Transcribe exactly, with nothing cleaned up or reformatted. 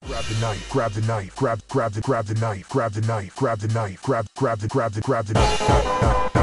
Grab the knife, grab the knife, grab, grab the, grab the knife, grab the knife, grab the knife, grab, grab the, grab the, grab the knife, knife, knife.